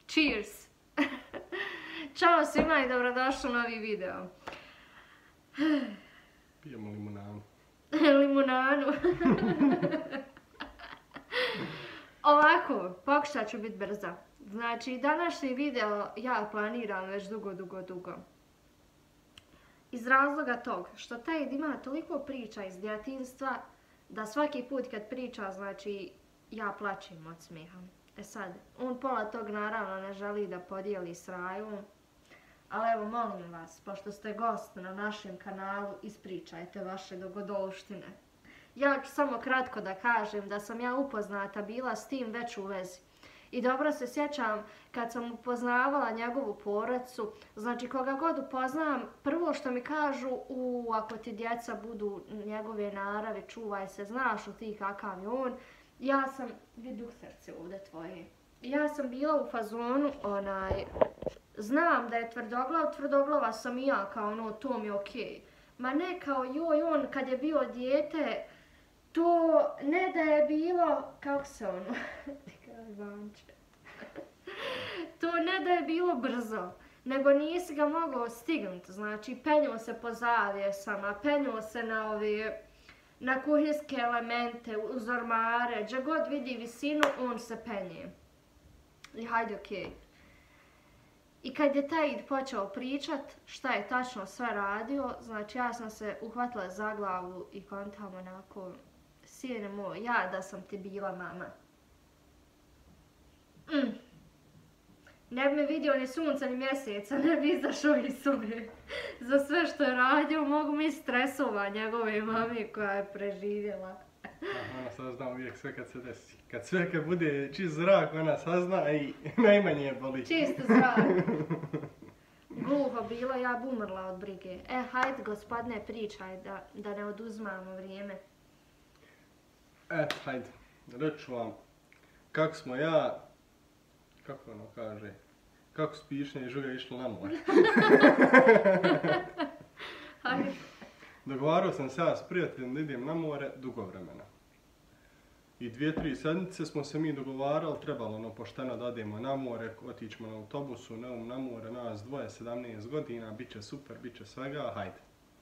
Cheers! Ćao svima i dobrodošli u novi video. Pijemo limunanu. Limunanu. Ovako, pokušat ću biti brza. Znači, današnji video ja planiram već dugo. Iz razloga tog što taj ima toliko priča iz djetinjstva da svaki put kad priča, znači, ja plačem od smijeha. E sad, on pola tog naravno ne želi da podijeli s Rajom, ali evo molim vas, pošto ste gost na našem kanalu, ispričajte vaše dogodovštine. Ja ću samo kratko da kažem da sam ja upoznata bila s tim već u vezi. I dobro se sjećam kad sam upoznavala njegovu porodicu, znači koga god upoznam, prvo što mi kažu, ako ti djeca budu njegove naravi, čuvaj se, znaš u ti kakav je on. Ja sam, vidi u srce ovdje tvoje, ja sam bila u fazonu, znam da je tvrdoglav, tvrdoglava sam i ja, kao ono, to mi je okej. Ma ne kao joj, on kad je bio dijete, to ne da je bilo, kako se ono, to ne da je bilo brzo, nego nisi ga mogao stignuti, znači penjuo se po zavjesama, penjuo se na kuhinjske elemente, uz ormare, gdje god vidi visinu, on se penje. I hajde, okej. I kad je taj počeo pričat šta je tačno sve radio, znači ja sam se uhvatila za glavu i kontam onako, sine moj, ja da sam ti bila mama. Ne bi me vidio ni sunca ni mjeseca, ne bi izašao iz sobe. Za sve što je radio mogu mi stresova njegove mami koja je preživjela. Ona sazna uvijek sve kad se desi. Kad bude čist zrak, ona sazna i najmanje je boli. Čist zrak. Gluho bilo, ja bi umrla od brige. Hajde gospodine, pričaj da ne oduzmamo vrijeme. Hajde, reću vam kako smo ja, kako ono kaže, kako su Pišnja i Žulja išli na more. Hajde. Dogovarao sam se ja s prijateljem da idem na more dugo vremena. I 2-3 sedmice smo se mi dogovarali, trebalo ono pošteno da odemo na more, otićemo na autobusu, na more, nas dvoje, 17 godina, bit će super, bit će svega, hajde.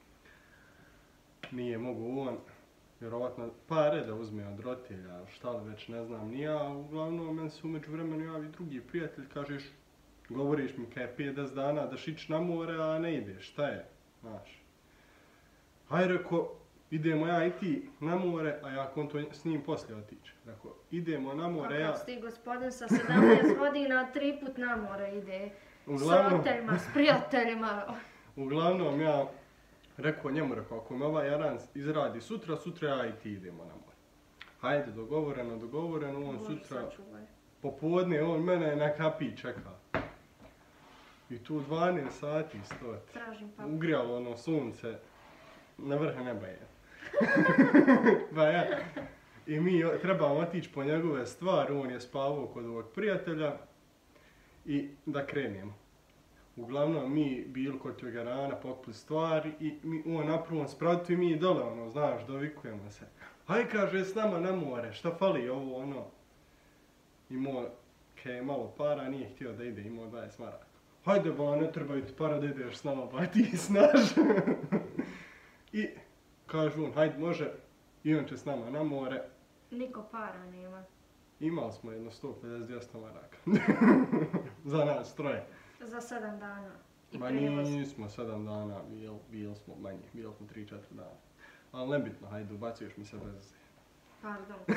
Nije mogu on, vjerovatno pare da uzme od roditelja, šta li već ne znam ni ja, uglavnom meni se umeđu vremenu javi drugi prijatelj, kažeš, govoriš mi kaj je 50 dana da šić na more, a ne ideš, šta je, znaš. Hajde, reko, idemo ja i ti na more, a ja konto s njim poslije otići. Reko, idemo na more, ja... Kakav si ti gospodin sa 17 godina 3 put na more ide, s roditeljima, s prijateljima. Uglavnom ja rekao njemu, ako me ovaj jaran izradi sutra ja i ti idemo na more. Hajde, dogovoreno, on sutra popodne, on mene na kapiji čeka. I tu 12 sati stoti. Ugrijalo ono sunce, na vrh neba je. Pa ja. I mi trebamo otići po njegove stvari, on je spavao kod ovog prijatelja i da krenemo. Uglavnom mi bili kod tog jarana, pokupili stvari i on na prvom spratu i mi dole, ono, znaš, dovikujemo se. Haj, kaže, s nama na more, šta fali ovo, ono. Imao, kaj je malo para, nije htio da ide, imao 20 maraka. Hajde ba, ne trebaju ti para da ideš s nama, ba ti snaž. I kažu on, hajde može, i on će s nama na more. Niko para nema. Imali smo jedno 150-200 maraka. Za nas troje. Za 7 dana. Ma nismo 7 dana, bili smo manje, bili smo 3-4 dana. Ali nebitno, hajde, ubacuješ mi se bez... Pardon.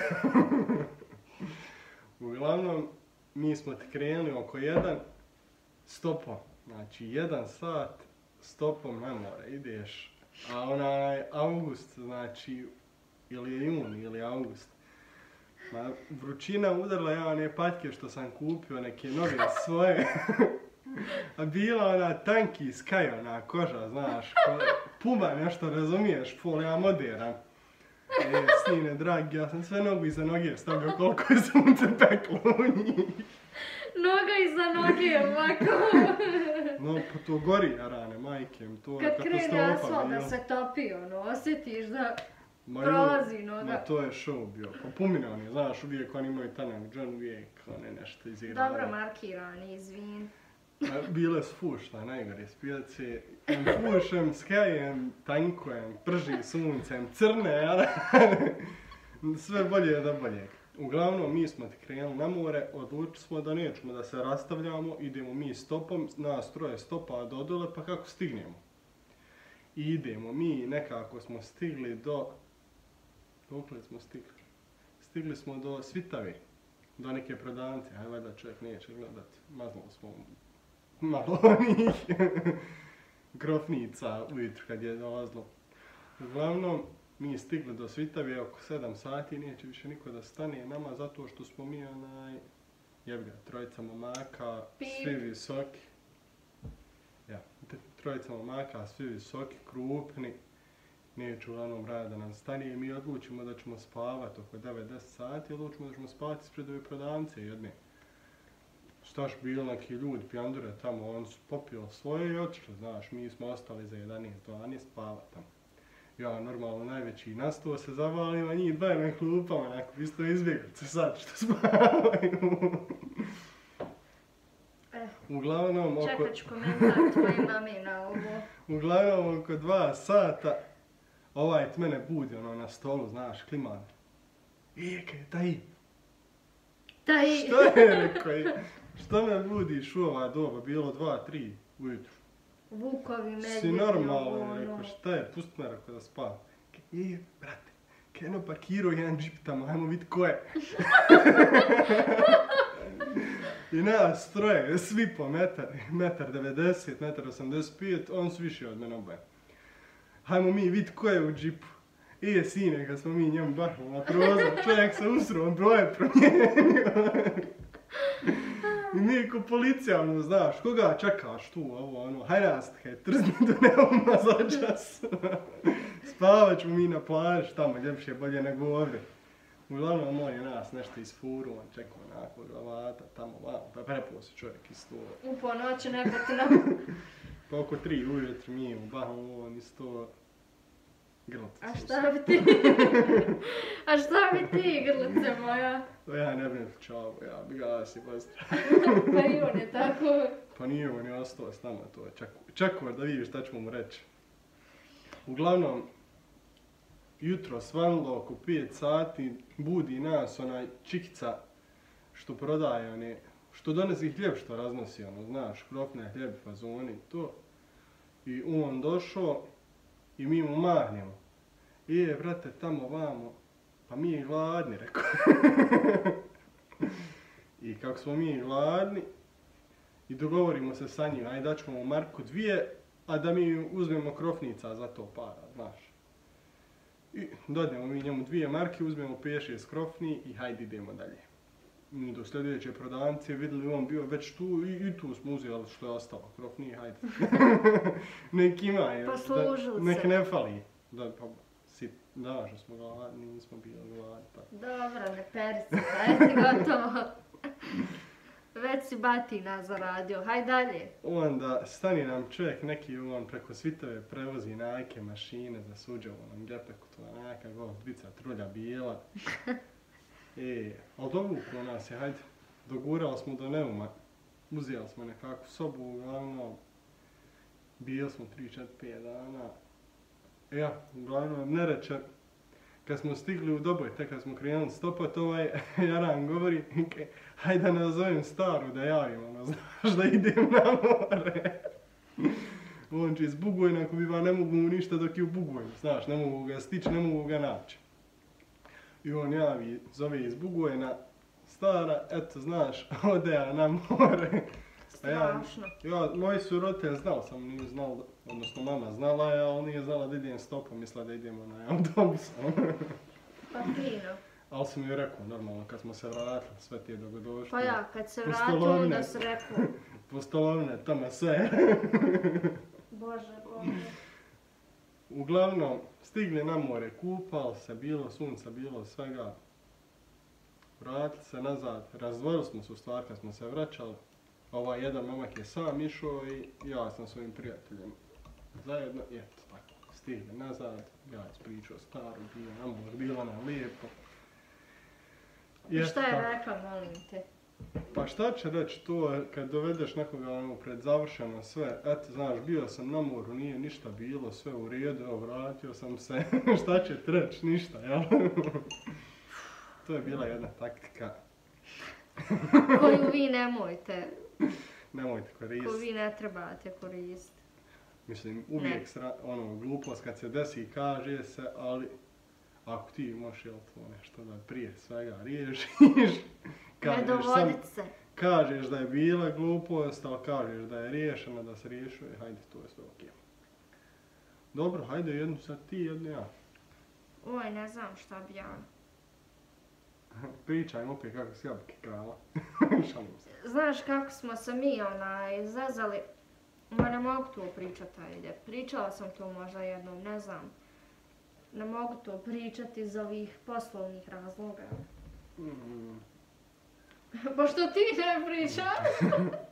Uglavnom, mi smo krenuli oko 1 stopom. Znači, 1 sat stopom na more ideš. A onaj august, znači, ili je jun ili august. Vrućina udarila ja one patke što sam kupio, neke nove svoje. A bila ona tanki skaj, ona koža, znaš, puma nešto, razumiješ, ful, ja moderan. Sine, dragi, ja sam sve nogu iza noge stavio koliko je sunce peklo u njih. Noga iza noge, ovako. No, pa to gori, rane, majke, to je katastrofa bila. Kad krene asfalt da se topi, ono, osjetiš da... Prolazino, da. Ma to je show bio. Pa Puminani, znaš, uvijek oni imaju tanak John uvijek, one nešto izigrali. Dobro markirani, izvin. Bile su fušne, najgore spijace. Fušem, skajem, tankujem, prži suncem, crne, ali sve bolje da bolje. Uglavnom, mi smo krenuli na more, odlučili smo da nećemo da se rastavljamo, idemo mi stopom, nas troje stopa do dole, pa kako stignemo. I idemo, mi nekako smo stigli do... Dokle smo stigli? Stigli smo do Svitave, do neke prodavnice, aj valjda čovjek neće gledat, maznuli smo malo onih grofnica ujutro kad je dolazilo. Uglavnom, mi stigli do Svitave oko 7 sati, neće više niko da stane nama zato što smo mi trojica momaka, svi visoki. Ja, trojica momaka, svi visoki, krupni. Neće uglavnom rada da nam stane i mi odlučimo da ćemo spavati oko 9-10 sati, odlučimo da ćemo spavati ispred ove prodavnice jedne. Štaš bili neki ljudi, pijandure tamo, oni su popili svoje i otišli, znaš, mi smo ostali za 11-12 spavati tamo. Ja normalno najveći nastuo se zavalim, a njih dvaje na klupama, onako isto izbjeglice sad što spavaju. Uglavnom oko... Čekat ću komentar tvoje mame na ovo. Uglavnom oko 2 sata ovaj mene budi ono na stolu, znaš, kliman. Taj! Što je rekao? Što me budiš u ova doba, bilo 2-3 ujutru? Vukovi, medvjedi, si normalno, rekao, šta je, pusti me, rekao da spavam. Brate, keno parkirao jedan džip tamo, ajmo vidjeti ko je. I nas troje, svi po metar 90, metar 85, on su više od mene oboje. Hajmo mi vidjeti ko je u džipu. Sine, kad smo mi njemu bahali na prozor, čovjek se usro, on broje promijenio. I mi ko policija, ono, znaš, koga čekaš tu, ovo, ono, haj nas, trzni do neuma za čas. Spavat ćemo mi na plaži, tamo ljepše bolje nego ovdje. Uglavnom, on je nas nešto isfuru, on čekao onako glavata, tamo, pa prepuo se čovjek isto. U ponoći nepotina. Pa oko 3 ujutru mi u Bahamu, on isto grlice. A šta bi ti, grlice moja? Ja ne bih čao, ja bi gasi, pozdra. Pa i on je tako. Pa nije on je ostao s nama, to je čekao da vidiš šta ćemo mu reći. Uglavnom, jutro svanilo oko 5 sati, budi nas onaj čikica što prodaje, one, što donesi hljeb što raznosi, ono, znaš, krofne hljeb, fazoni, to. I on došao i mi mu mahnemo. Brate, tamo vamo, pa mi je gladni, rekao. I kako smo mi gladni, i dogovorimo se sa njim, ajde daćemo mu marku 2, a da mi uzmemo krofnica za to para, znaš. I dodnemo mi njemu 2 marke, uzmemo 5-6 krofni i hajde idemo dalje. Mi do sljedeće prodavnice vidjeli on bio već tu i tu smo uzeli što je ostalo, krofni, hajde. Nek ima, nek ne fali. Da, što smo gladni, nismo bili gladni. Dobro, ne peri se, hajde gotovo. Već si batina zaradio, hajde dalje. Onda stani nam čovjek neki on preko Svitave prevozi neke mašine za suđe u onom gepeku, to je neka golf dvica trulja bijela. Ali dovuklo nas je, hajde, dogurali smo do Neuma, uzeli smo nekakvu sobu, uglavnom, bili smo 3-4-5 dana. Uglavnom, ne reče, kad smo stigli u Doboj, te kad smo krenuli stopat, ovaj Jaran govori, hajde da nazovem Staru da javim, ono, znaš da idem na more. On će iz Bugojna, ako biva, ne mogu mu ništa dok je u Bugojnu, znaš, ne mogu ga stići, ne mogu ga naći. I on javi, zove iz Bugojna, Stara, eto, znaš, ode ja na more. Strašno. Moji su roditelji znali, sam nije znala, odnosno mama znala je, ali nije znala da idem stopom, mislila da idemo na autobusom. Pa fino. Ali sam joj rekao, normalno, kad smo se vratili, sve ti je dogodošlo. Pa ja, kad se vratio, onda se rekao. Po stolovine, tamo sve. Bože. Uglavnom, stigli na more, kupali se, bilo sunca, bilo svega. Vratili se nazad, razdvojili smo se u stvar kad smo se vraćali. Ovaj jedan momak je sam išao i ja sam svojim prijateljem zajedno i eto tako. stigli nazad, ja ispričao staru, bio Namur, bilo nam lijepo. I šta je rekla, molim te? Pa šta će reći to kad dovedeš nekoga pred završeno sve, eto znaš, bio sam na moru, nije ništa bilo, sve u redu, evo vratio sam se, šta će reći, ništa, jel? To je bila jedna taktika. Koju vi nemojte koristiti. Koju vi ne trebate koristiti. Mislim, uvijek glupost kad se desi kaže se, ali ako ti možeš jel to nešto da prije svega riješiš, ne dovodit se. Kažeš da je bila glupost, ali kažeš da je riješena, da se riješuje, hajde, to je sve okej. Dobro, hajde jednu sad ti, jednu ja. Oj, ne znam šta bi ja. Pričaj opet kako si jabuke krala. Šalim se. Znaš kako smo se mi zezali, ma ne mogu to pričati, ajde. Pričala sam to možda jednom, ne znam. Ne mogu to pričati iz ovih poslovnih razloga. Pa što ti ne pričaš?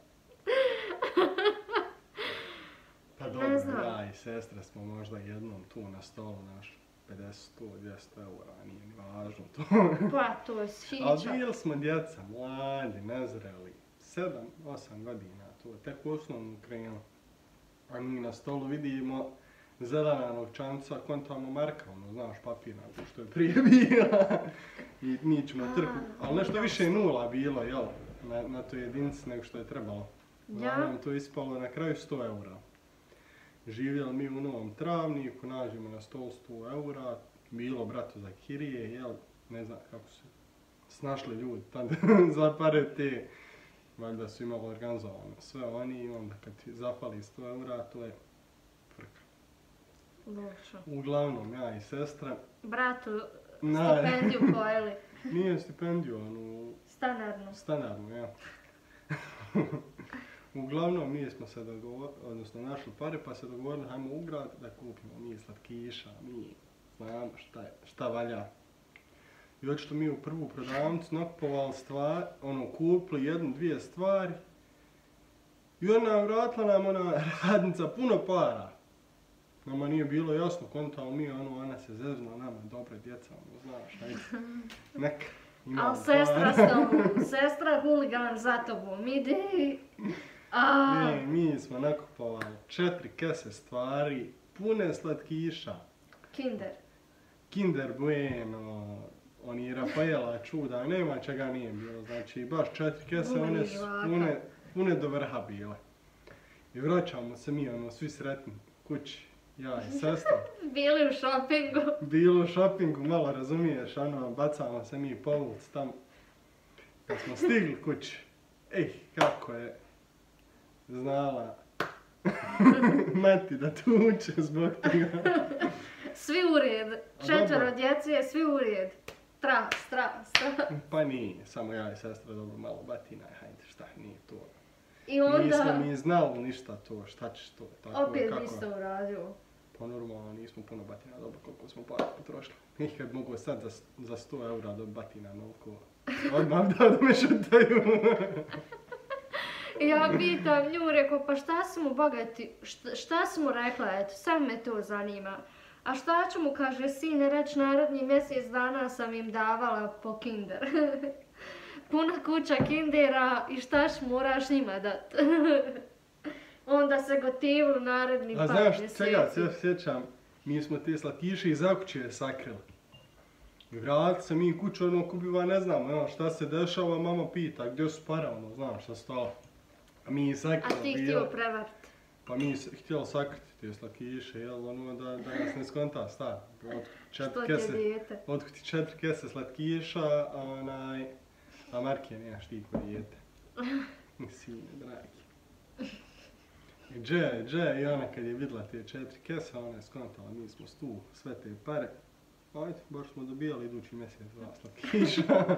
Pa dobro, ja i sestra smo možda jednom tu na stolu naš 50, 100, 200 eura, nije ni važno to. Pa to je hića. Ali bili smo djeca, mladi, nezreli, 7, 8 godina, to je tek u osnovnu krenu. A mi na stolu vidimo zelena novčanca, kontamo marka, znaš, papirna, što je prije bila. I mi ćemo trku, ali nešto više nula bilo, jel, na toj jedinici nego što je trebalo. Uglavnom to je ispalo na kraju 100 eura. Živjeli mi u Novom Travniku, nađemo na stol 100 eura, bilo brato za kirije, jel, ne znam kako su snašli ljudi tad za pare te, valjda su imali organizovano sve oni i onda kad ti zapali 100 eura, to je frka. Lošo. Uglavnom, ja i sestra. Bratu, stipendiju pojeli. Nije stipendiju, Stanarnu, ja. Uglavnom, mi smo se odnosno našli pare pa se dogovorili hajmo u grad da kupimo mi slatkiša, mi znamo šta valja. I očito mi u prvu prodavnicu nakupovali stvari, kupili jednu, dvije stvari i ona vratila nam radnica puno para. Nama nije bilo jasno, kontao mi, ona se zeznula nama, dobra djeca, znaš, ajde, neka. Ali sestra huligan za tobom, ide. Ne, mi smo nakupovali 4 kese stvari, pune slatkiša. Kinder Bueno, oni Rafaela čuda, nema čega nije bilo, znači baš 4 kese, one su pune do vrha bile. I vraćamo se mi, svi sretni kući, ja i sestra. Bili u šopingu, malo razumiješ, bacamo se mi po ulici tamo. Kad smo stigli kući, kako je znala mati da tuče zbog toga. Svi u red, 4 djece, svi u red. Tras. Pa nije, samo ja i sestra dobro malo batina, hajde šta, nije to. I onda... Nismo mi znali ništa to, šta ćeš to, tako opet niste uradio. Pa normalno nismo puno batina dobro koliko smo para potrošili. Nikad mogu sad za 100 eura do batina noliko. Odmah da me šutaju. Ja pitam nju, rekao, pa šta su mu bogati, šta su mu rekla, eto, sad me to zanima. A šta ću mu, kaže, sine, reći naredni mjesec dana sam im davala po kinder. Puna kuća kindera i šta moraš njima dat. Onda se gotivili naredni par mjeseci. A znaš čega se sjećam, mi smo te slatkiše iz akuće sakrili. I vrati se mi kuću, kubiva ne znamo, šta se dešava, mama pita gdje su para, znaš, sa stola. A mi sakrili. A ti htio prevariti? Pa mi htjeli sakriti te slatkiše, jel, da nas ne skonta star. Što te dijete? Otkuti 4 kese slatkiša, a Marke nemaš ti ko dijete. Sine, dragi. I ona kad je vidjela te 4 kese, ona je skontala, mi smo tu sve te pare. Ajde, baš smo dobijali idući mjesec 2 slatkiša.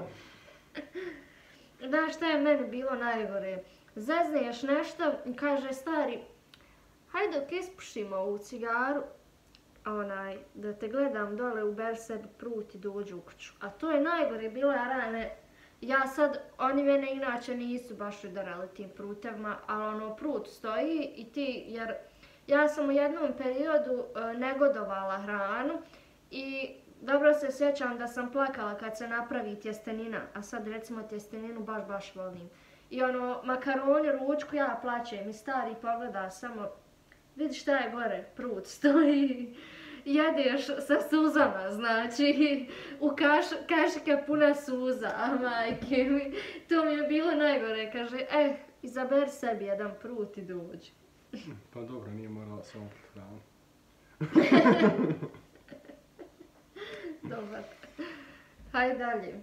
Znaš šta je meni bilo najgore? Zezneš nešto i kaže stari, hajde dok ispušimo ovu cigaru, da te gledam dole, uberi sebi prut i dođu u kuću. A to je najgore bilo, ja sad, oni mene inače nisu baš udarali tim prutevima, ali prut stoji i ti, jer Ja sam u jednom periodu negodovala hranu i dobro se sjećam da sam plakala kad se napravi tjestenina, a sad recimo tjesteninu baš volim. I makaroni, ručku ja plaćem i stari pogleda samo, vidi šta je gore, prut stoji. Jedeš sa suzama, znači, u kašike puna suza, a majke mi, to mi je bilo najgore, kaže, izaberi sebi jedan prut i dođi. Pa dobro, nije morala samo pred hranu. Dobar. Hajde dalje.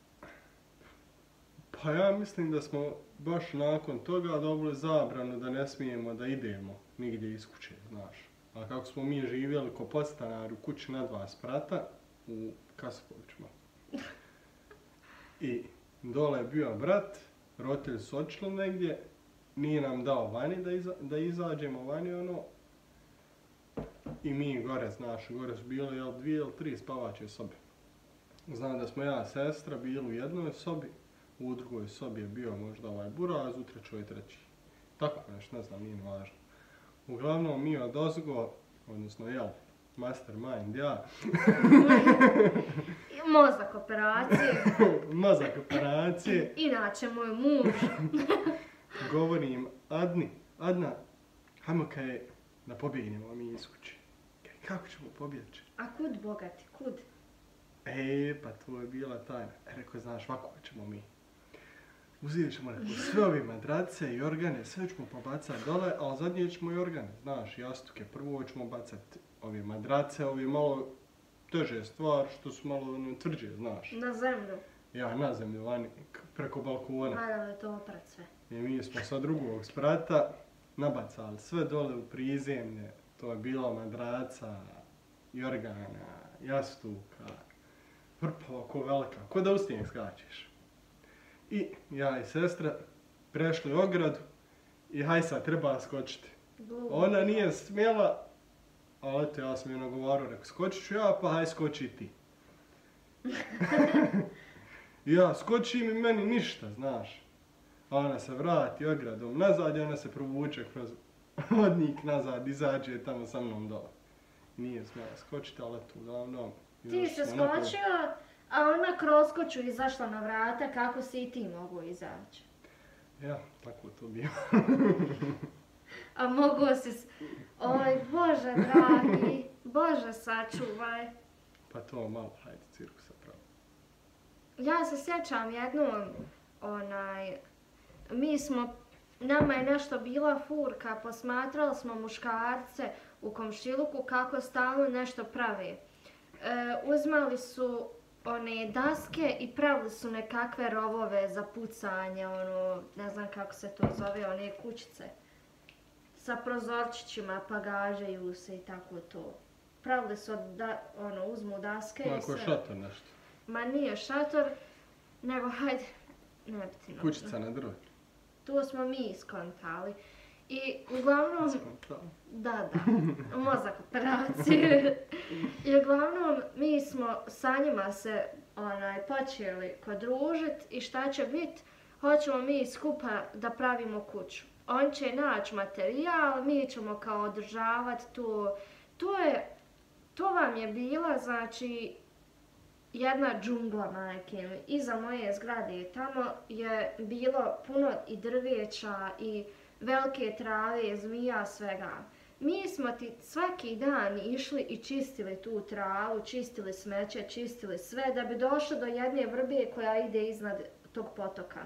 Pa ja mislim da smo baš nakon toga dobili zabranu da ne smijemo da idemo nigdje iz kuće, znaš. A kako smo mi živjeli ko podstanari u kući na 2 sprata u Kasapovićima. I dole je bio brat, roditelji su odšli negdje, nije nam dao vani da izađemo vani i mi gore, znaš, gore su bile 2 ili 3 spavače sobe. Znam da smo ja i sestra bili u jednoj sobi, u drugoj sobi je bio možda buraz, u trećoj treći. Tako nešto, ne znam, nije važno. Uglavnom mi odozgo, odnosno mastermind ja. Mozak operacije. Mozak operacije. Inače moj muž. Govorim Adna, hajmo da pobjegnemo mi iz kuće. Kako ćemo pobjeći? A kud bogati, kud? Pa to je bila tajna. Rekao, znaš, ovako ćemo mi. Uzeti ćemo sve ove madrace i organe, sve ćemo pobacati dole, ali zadnje ćemo i organe, znaš, jastuke. Prvo ćemo bacati ove madrace, ove malo teže stvari, što su malo tvrđe, znaš. Na zemlju? Ja, na zemlju, vani, preko balkona. Hvala je to oprat sve. I mi smo sa drugog sprata nabacali sve dole u prizemlje. To je bila madraca, jorgana, jastuka, hrpa ko velika, ko da u snijeg skačeš. I ja i sestra prešli ogradu i haj sad treba skočiti. Ona nije smjela, ali eto ja sam joj nagovarao, rekao skočit ću ja, pa haj skoči ti. Ja skočim i meni ništa, znaš. A ona se vrati ogradom nazad i ona se provuče kroz hodnik nazad, izađe tamo sa mnom dole. Nije smjela skočiti, ali eto uglavnom. Ti se skočio, a ona kroz kuću izašla na vrata, kako si i ti mogu izaći? Ja, tako to bio. A mogu si... Oj, Bože dragi, Bože sačuvaj. Pa to malo, hajde, cirkusa pravo. Ja se sjećam jednom, nama je nešto bila furka, posmatrali smo muškarce u komšiluku kako stalno nešto prave. Uzmali su one daske i pravili su nekakve rovove za pucanje, ne znam kako se to zove, one kućice. Sa prozorčićima, pa gažeju se i tako to. Pravili su, uzmu daske i sve. Ako je šator nešto. Ma nije šator, nego hajde, nebitno. Kućica na drvo. To smo mi iskontali. I uglavnom... Da, mozak operacije. I uglavnom mi smo sa njima se počeli podružiti i šta će biti, hoćemo mi skupa da pravimo kuću. On će naći materijal, mi ćemo kao održavati to. To vam je bila, znači, jedna džungla, majke. Iza moje zgrade tamo je bilo puno i drveća i velike trave, zmija, svega. Mi smo ti svaki dan išli i čistili tu travu, čistili smeće, čistili sve da bi došli do jedne vrbe koja ide iznad tog potoka.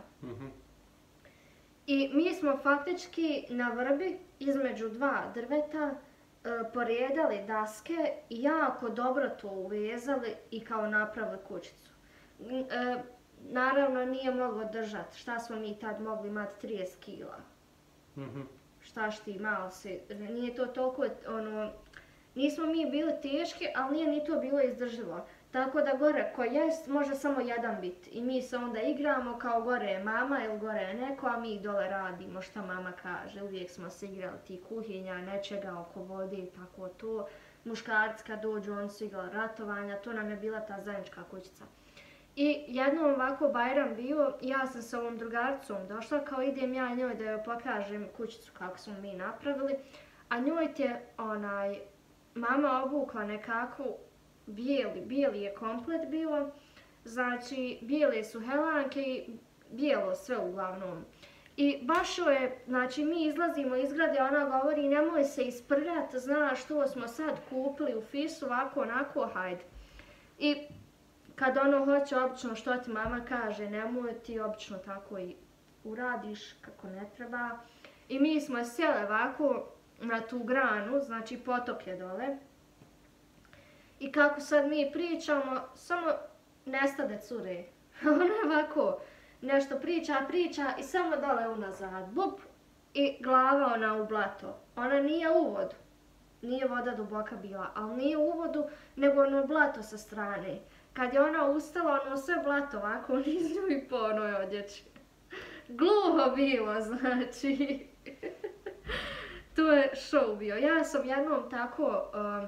I mi smo faktički na vrbi između 2 drveta poredali daske i jako dobro to uvezali i kao napravili kućicu. Naravno nije moglo držati, šta smo mi tad mogli imati 30 kila. Štaš ti malo si, nije to toliko, nismo mi bili teški, ali nije ni to bilo izdrživo. Tako da gore ko jest može samo jedan biti i mi se onda igramo kao gore je mama ili gore je neko, a mi dole radimo šta mama kaže. Uvijek smo se igrali ti kuhinja, nečega oko vode i tako to. Muškarci kad dođu oni su igrali ratovanja, to nam je bila ta zajednička kućica. I jednom ovako Bajram bio, ja sam s ovom drugaricom došla, kao idem ja njoj da joj pokažem kućicu kako smo mi napravili. a njoj ti je mama obukla nekakvu bijeli je komplet bio, znači bijele su helanke i bijelo sve uglavnom. I baš joj je, znači mi izlazimo iz zgrade, ona govori nemoj se isprljat, znaš što smo sad kupili u Fisu, ovako onako, hajde. I kad ono hoće obično što ti mama kaže, nemoj ti obično tako i uradiš kako ne treba. I mi smo sjeli ovako na tu granu, znači potok je dole. I kako sad mi pričamo, samo nestade cure. Ona ovako nešto priča i samo dole unazad, bup, i glava ona u blato. Ona nije u vodu, nije voda duboka bila, ali nije u vodu, nego ono blato sa strane. Kad je ona ustala, ono sve blato ovako niz nju i po onoj odjeći. Gluho bilo, znači. To je show bio. Ja sam jednom tako...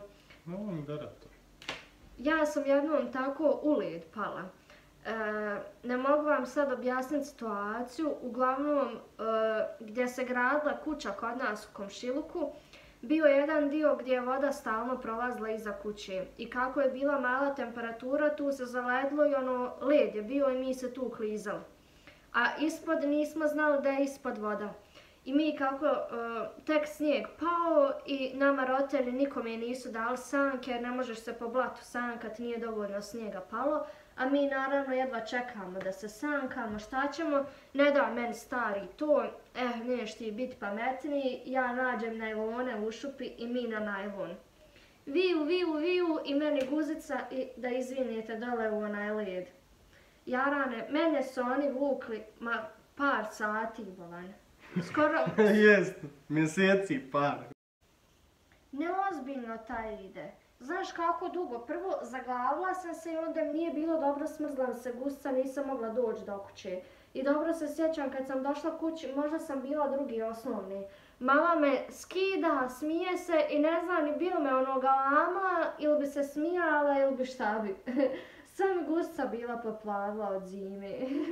Ja sam jednom tako u led pala. Ne mogu vam sad objasniti situaciju. Uglavnom, gdje se gradila kuća kod nas u komšiluku, bio je jedan dio gdje je voda stalno prolazila iza kuće. I kako je bila mala temperatura, tu se zaledilo i ono led je bio i mi se tu klizali. A ispod nismo znali da je ispod voda. I mi kako tek snijeg pao i nama roditelji nikome nisu dali sanke jer ne možeš se po blatu sankat, nije dovoljno snijega palo. A mi naravno jedva čekamo da se sankamo, šta ćemo, ne da meni stari to, neš ti biti pametniji, ja nađem najlone u šupi i mi na najlon. Viju i meni guzica i da izvinite dole u onaj led. Jarane, mene su oni vukli par sati, Bolan. Skoro... Jest, mjeseci par. Neozbiljno taj ide. Znaš kako dugo? Prvo zaglavila sam se i onda mi nije bilo dobro, smrzla se guzica, nisam mogla doći do kuće. I dobro se sjećam kad sam došla kući, možda sam bila drugi osnovni. Mama me skida, smije se i ne znam ni bilo me ono galama ili bi se smijala ili bi šta bi. Sve mi guzica bila poplavila od zime.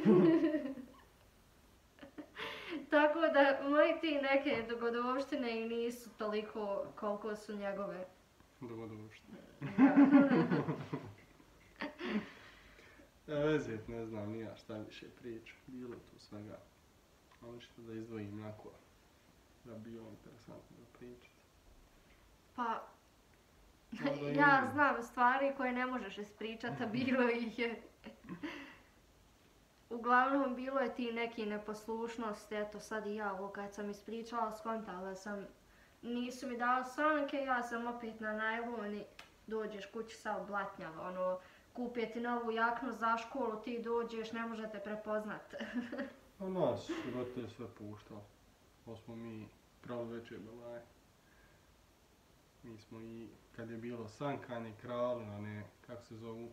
Tako da moji ti neke dogodovštine i nisu toliko koliko su njegove. Dogodovštine. Vezet, ne znam nija šta više priča. Bilo tu svega. Ali što da izdvojim onako da bi bilo interesantno da pričati. Pa, ja znam stvari koje ne možeš ispričati, a bilo ih je. Uglavnom, bilo je ti neki neposlušnosti, eto sad i ja ovo kad sam ispričala, skontala sam, nisu mi dali sanke, ja sam opet na najloni, dođeš kući sa oblatnjava, ono, kupije ti novu jaknu za školu, ti dođeš, ne možete prepoznat. A nas roditelj sve puštao, ovo smo mi pravili veće belaje. Mi smo i, kad je bilo sankanje, krali, one, kako se zovu,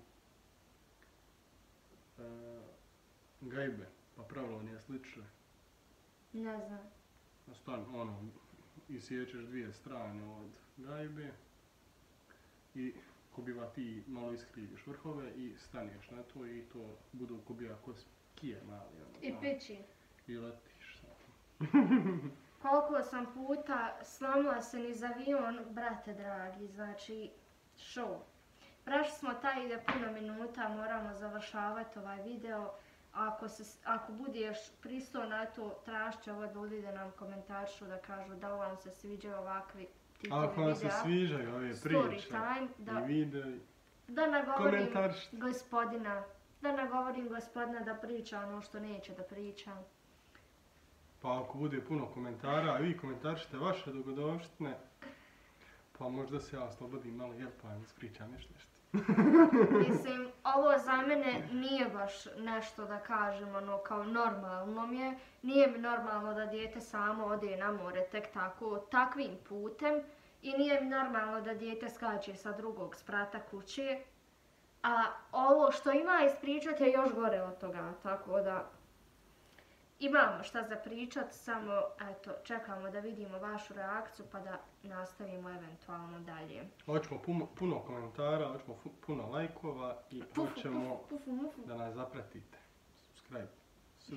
gajbe, pa pravilo one slične. Ne znam. Stvarno, ono, isječeš dvije strane od gajbe i ko biva ti malo iskriviš vrhove i staneš na to i to budu ko biva ko kije mali. Ono, i pići. I letiš. Koliko sam puta slomila se niz avion, brate dragi, znači show. Prešli smo taj ide puno minuta, moramo završavati ovaj video. Ako budeš pristao na to, tražit će ovo ljudi da nam komentaršu, da kažu da vam se sviđaju ovakvi tipovi videa. Ako vam se sviđaju ove priče i videi, komentaršite. Da nagovorim gospodina da priča ono što neće da priča. Pa ako bude puno komentara, a vi komentaršite vaše dogodovštine, pa možda se ja oslobodim malo, jel pa vam ispričam još nešto. Mislim, ovo za mene nije baš nešto da kažem, ono, kao normalno mi je. Nije mi normalno da dijete samo ode na more tek tako, takvim putem. I nije mi normalno da dijete skače sa drugog sprata kuće. A ovo što ima ispričat je još gore od toga, tako da... Imamo šta za pričat, samo eto, čekamo da vidimo vašu reakciju pa da nastavimo eventualno dalje. Hoćemo puno komentara, hoćemo puno lajkova i hoćemo da nas zapratite.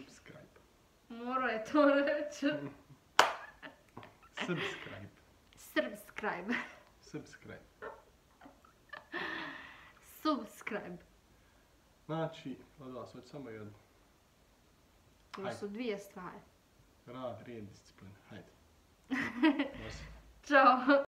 Subscribe. Morao je to reći. Subscribe. Subscribe. Znači, od vas hoće samo jedno. To su dvije stvari. Rad, red, disciplina. Hajde. Ćao.